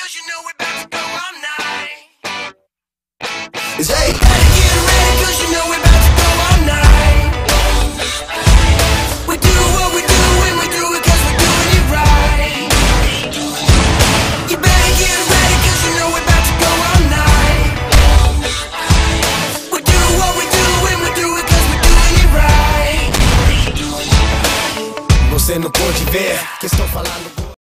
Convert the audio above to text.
cause you know we're about to go all night. It's hey. Better get ready cause you know we're about to go all night. We do what we do when we do it cause we're doing it right. You better get ready cause you know we're about to go all night. We do what we do when we do it cause we're doing it right. Você não pode ver que estou falando.